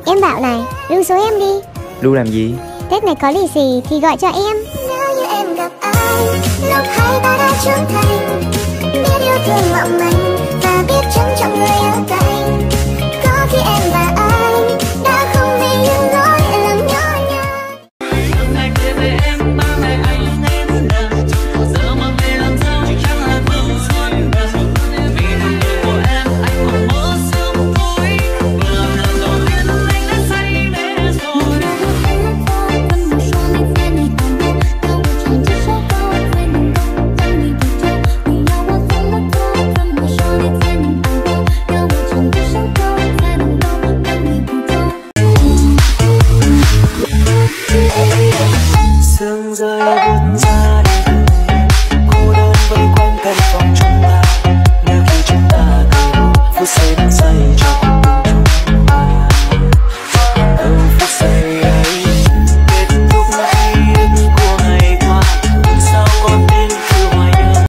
Em bảo này, lưu số em đi. Lưu làm gì? Tết này có lì xì thì gọi cho em. Nếu như em gặp ai, lúc hai ta đã trưởng thành, biết yêu thương mộng manh và biết trân trọng người ở cạnh. Có khi em và anh đã không vì những lỗi lầm nhỏ nhặt. Ngày kia về em, ba ngày anh em nở, giờ mà về làm dâu chắc là mừng xuân nở. Vì nụ cười của em, anh còn mơ sương vui. Vừa lần đầu tiên anh đã say mê rồi. Sương rơi buốt ra đi cô đơn vây quanh căn phòng chúng ta. Nếu khi chúng ta cười đùa phút giây đang say trong từng chúng ta. Phút giây ấy kết thúc ký ức của ngày qua. Sao con tin cứ hoài nhớ.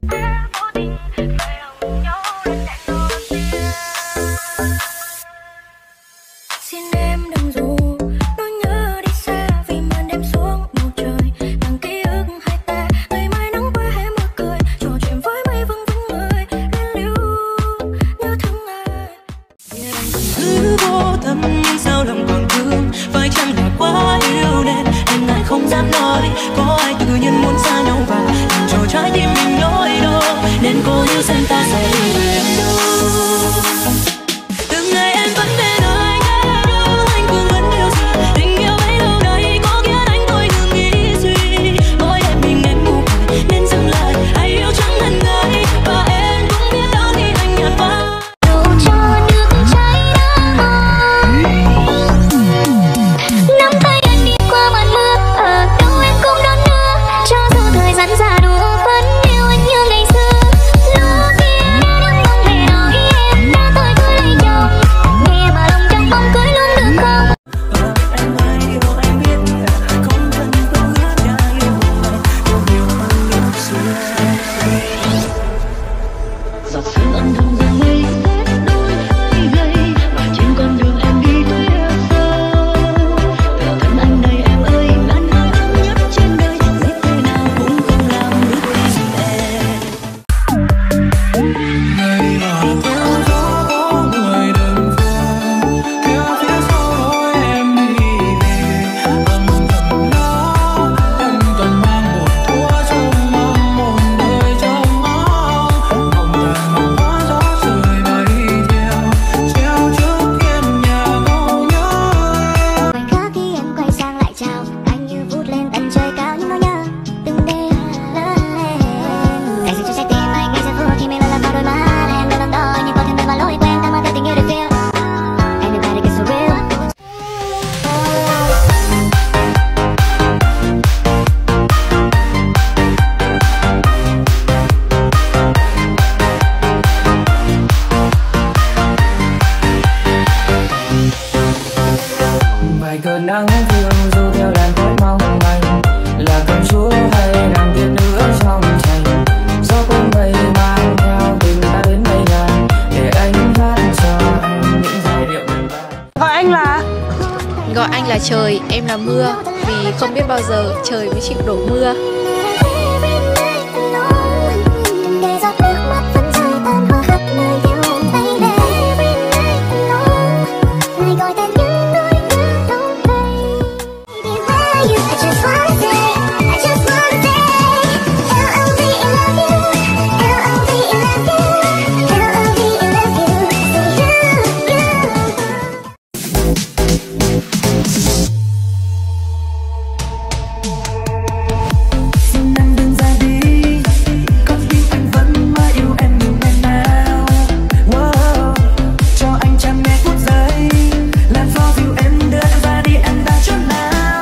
Xin em đừng dù nỗi nhớ đi xa vì màn đêm xuống bầu trời. Bằng ký ức hai ta ngày mai nắng qua hé mưa cười, trò chuyện với mây vương vấn người lên lưu nhớ thương ai. Cứ vô tâm nhưng sao lòng còn thương. Phải chăng là quá yêu nên em lại không dám nói. Có ai tự nhiên muốn xa nhau và làm cho trái tim mình nỗi đau. Nên cô yêu xem ta sẽ đi về đâu. Từng ngày em vẫn bên anh, anh cũng vẫn yêu gì. Tình yêu ấy lâu nay có khiến anh thôi đừng nghĩ suy. Mỗi đêm mình em ngủ cười nên dừng lại. Ai yêu chẳng ngần ngại và em cũng biết đó khi anh nhạt phai. Đủ cho nước cháy đã mòn. Nắm tay anh đi qua màn mưa, ở đâu em cũng đón đưa. Cho dù thời gian già đùa vẫn yêu anh như ngày xưa. Lúc kia đã đứng mong về nói em đã tuổi cưới lấy chồng. Nghe mà lòng chẳng mong cưới luôn được không? Anh ai yêu anh biết không cần câu ước đã yêu này. Yêu hơn yêu xưa. Giọt sương âm thầm dần mây xếp đôi hơi gầy và trên con đường em đi tuyết rơi. Vào thân anh đây em ơi, ngàn hơi ấm nhất trên đời, biết thế nào cũng không làm được gì em. Ngày nào theo gió có người đơn phương kéo phía sau lối em đi về. Âm thầm đó em cần mang một thuở trong mong một đời trong mong. Mong tàn mong hóa gió rơi bay theo treo trước hiên nhà ngâu nhớ. Khoảnh khắc khi em quay sang lại chào anh như vút lên tận trời cao những nỗi nhớ từng đêm lớn lên. Ngày xưa cho trái tim anh ngay giờ phút khi mình lần lần vào đôi mắt em luôn đắn đo nhưng có thêm đôi mà lối quen ta mang theo tình yêu để feel. Anybody gets so real. Vài cơn nắng thương du theo đàn cối mong manh. Là công chúa hay nàng tiên nữ trong tranh. Gió cuốn mây mang theo tình ta đến đây ngàn. Để anh hát cho em những giai điệu bình vang. Gọi anh là trời, em là mưa. Vì không biết bao giờ trời mới chịu đổ mưa. Để giọt nước mắt vẫn rơi tan hoa khắp nơi thiếu hồn tay để. Này gọi tên những nỗi nhớ đông đầy. Baby, where are you? I just wanna say, I just wanna say, L.O.V.E. love you, L.O.V.E. love you, L.O.V.E. love you, say Xin anh đừng ra đi, có khi anh vẫn mãi yêu em như ngày nào. Wow, cho anh trăm nghe phút giây, làm for you em đưa em ra đi em đã chốn nào.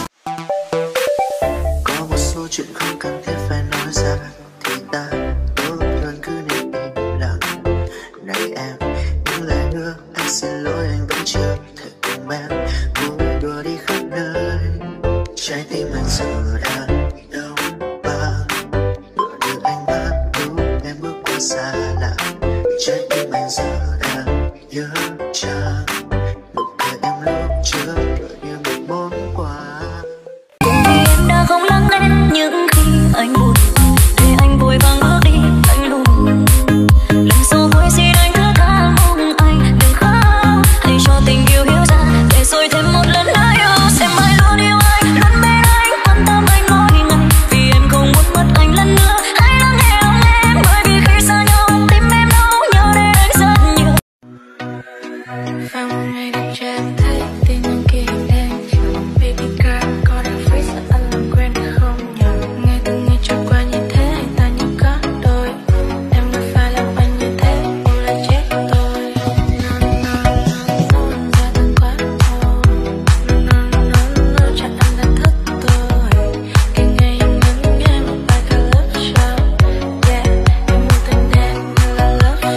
Có một số chuyện không cần thiết phải nói ra thì ta tốt hơn cứ nên im lặng. Này em, những lời hứa anh xin lỗi anh vẫn chưa thể cùng em vui đùa đi khắp nơi. Trái tim anh giờ đang đau băng, đùa được anh bắt lúc em bước qua xa lạ. Trái tim anh giờ đang nhớ chàng nụ cười em lúc chứa đợi như một món quà. Em đã không lắng nghe những khi anh buồn, để anh vội vàng bước đi anh lùn. Lần sau vui xin anh cứ tha mong anh đừng khóc, hãy cho tình yêu hiểu ra để rồi thêm một lần nữa yêu. Sẽ mãi luôn yêu anh, luôn bên anh, quan tâm anh mỗi ngày, vì em không muốn mất anh lần nữa. Hãy lắng nghe lòng em, bởi vì khi xa nhau tim em đau nhớ đến anh rất nhiều. Và một ngày đẹp trai thấy tin nhắn kia em chiều, baby girl có đang free sợ anh làm quen không nhờ. Ngày từng ngày trôi qua như thế anh ta như có đôi, em đã phải làm anh như thế buồn là chết tôi. Nó ra tan quá thôi, nó chắc anh đã thất tôi. Ngày ngày em ngắm nghe một bài ca love show, yeah em muốn tình đẹp như là love.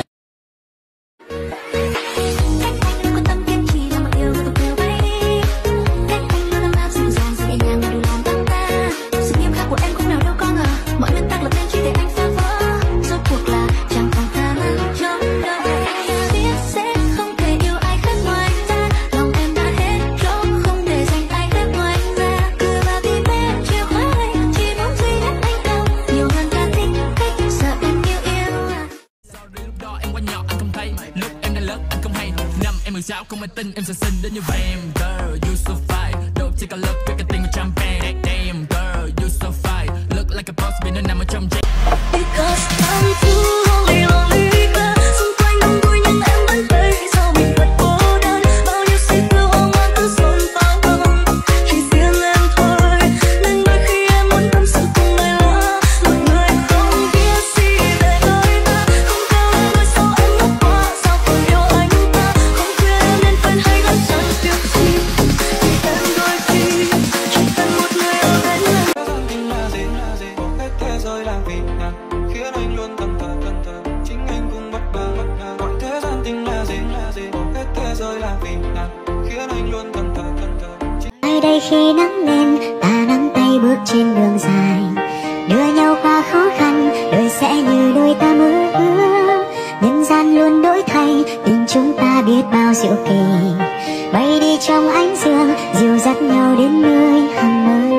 Có tâm kiên trì cho một điều tục điều bay đi. Cách anh luôn ấm áp dịu dàng dịu nhàng mà đủ lòng tâm ta. Sự nghiêm khắc của em không nào đâu có ngờ, mọi nguyên tắc lập nên chỉ để anh phá vỡ. Rốt cuộc là chẳng còn tha lắm trong đâu. Em biết sẽ không thể yêu ai khác ngoài ta, lòng em đã hết chỗ không để dành ai khác ngoài ra. Cứ vào tim em chìa khóa anh, chỉ muốn duy nhất anh đâu, nhiều hơn cả thích cách sợ em yêu. Sorry lúc đó em quá nhỏ anh không thấy, lúc em đã lớn anh không hay. Năm em 16 không ai tin em sẽ xinh đến như vậy. Damn girl, you so fine. Don't take a look, cái tình của champagne. Damn girl, you so fine. Look like a boss vì nó nằm ở trong giấy. Because I'm too lonely, lonely girl. Xung quanh đông vui nhưng em vẫn thấy sao mình thật cô đơn. Bao nhiêu say sưa hoang mang cứ xôn xao không, chỉ riêng em thôi. Nên đôi khi em muốn tâm sự cùng người lạ, một người không biết gì về người ta. Không theo em đôi sau em ngốc quá, sao còn yêu anh ta. Không khuyên em nên quên hay gắn chẳng việc gì, vì em đôi khi chỉ cần một người ở bên em. Tình là gì? Bỏ hết thế giới làm vì nàng khiến anh luôn thẫn thờ. Chính anh cũng bất ngờ. Gọi thế gian tình là gì? Bỏ hết thế giới làm vì nàng khiến anh luôn thẫn thờ. Ai đây khi nắng lên, ta nắm tay bước trên đường dài, đưa nhau qua khó khăn, đời sẽ như đôi ta mơ ước. Nhân gian luôn đổi thay, tình chúng ta biết bao diệu kỳ, bay đi trong ánh dương, dìu dắt nhau đến nơi hằng mơ.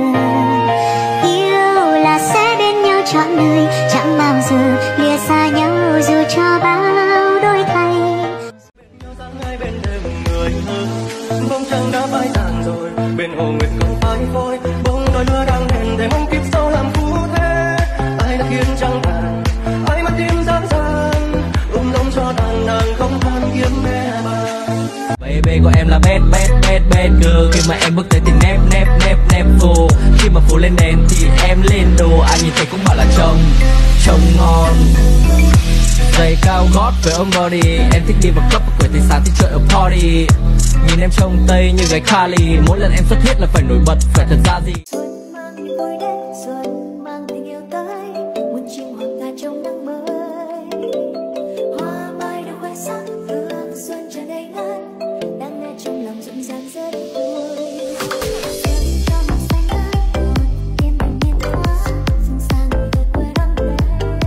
Yêu là sẽ bên nhau trọn đời, chẳng bao giờ lìa xa nhau dù cho bao đổi thay. Ngay bên thêm người hơn, bóng trăng đã phai tàn rồi, bên hồ nguyệt còn phai phôi, bóng đôi mưa đang hẹn để mong kiếp sau làm phú thế. Ai đã khiến trăng tàn, ai mất tim dã rời, lòng cho nàng không than kiếm mẹ bà. Baby của em là bad girl, khi mà em bước tới thì nép phù, khi mà phủ lên đèn thì em lên đồ, ai nhìn thấy cũng bảo là trông ngon. Giày cao gót với ôm body, em thích đi vào club và quẩy tới sáng thì chơi ở party. Nhìn em trông tây như gái Cali, mỗi lần em xuất hiện là phải nổi bật, phải thật ra gì. Xuân mang niềm vui đến, xuân mang tình yêu tới, muôn chim hoàng ca trong nắng mới. Hoa mai đã khoe sắc, hương xuân tràn đầy ngát, đang nghe trong lòng rộn ràng rất vui. Xuân cho mặt xanh ngát, yên bình yên hoa, xuân sang người về quê đón về.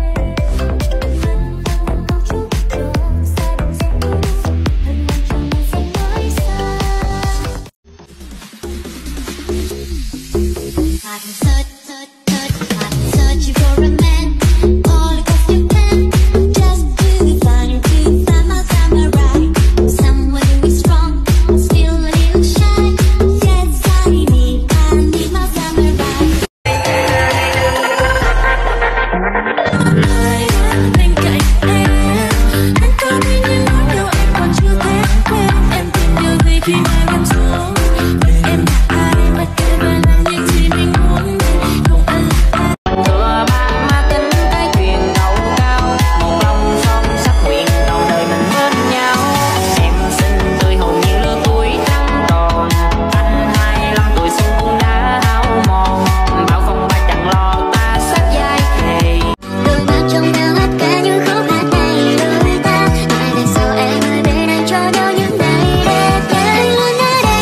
Ngân câu chúc cho xa đông sông núi, hân hoan trong ngày xanh mới xa. Searching for a man, all across your plan, just to find my samurai, someone who is strong, still a little shy. Yes, I need my samurai. Bên cạnh em, anh có biết những nỗi đau em còn chưa thể quên. Em tìm điều gì khi mai em xuống? Em là ai? Bất kể bạn làm những gì mình muốn, không ai là ai. Thừa ma tính cái chuyện đầu cao, một lòng son sắc nguyện đầu đời mình bên nhau. Em xinh tươi hồn như lứa tuổi trắng tròn, anh 25 tuổi xuân cũng đã hao mòn. Bao phong ba chẳng lo ta sát vai thề. Đôi mắt trong veo hát ca như khúc hát này đôi ta, ai đằng sau em ở bên anh cho nhau những ngày đẹp. Anh luôn ở đây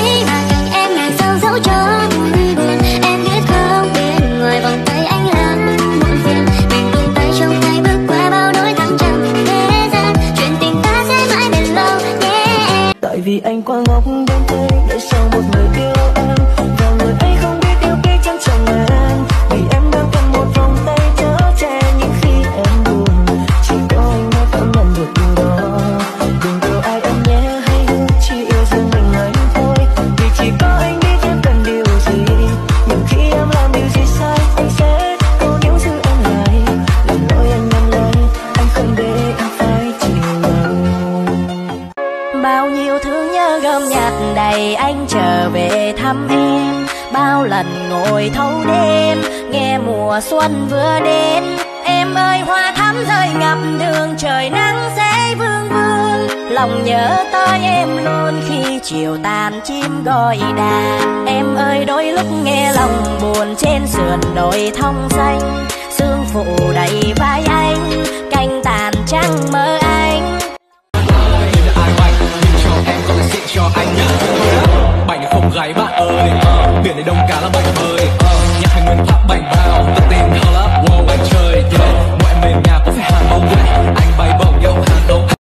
này anh trở về thăm em, bao lần ngồi thâu đêm nghe mùa xuân vừa đến. Em ơi hoa thắm rơi ngập đường, trời nắng sẽ vương vương, lòng nhớ tới em luôn khi chiều tàn chim gọi đàn. Em ơi đôi lúc nghe lòng buồn trên sườn đồi thông xanh, sương phủ đầy vai anh, canh tàn trăng mơ anh. Cho anh nhớ bảnh không gái bạn ơi, biển này đông cá là bảnh mơ.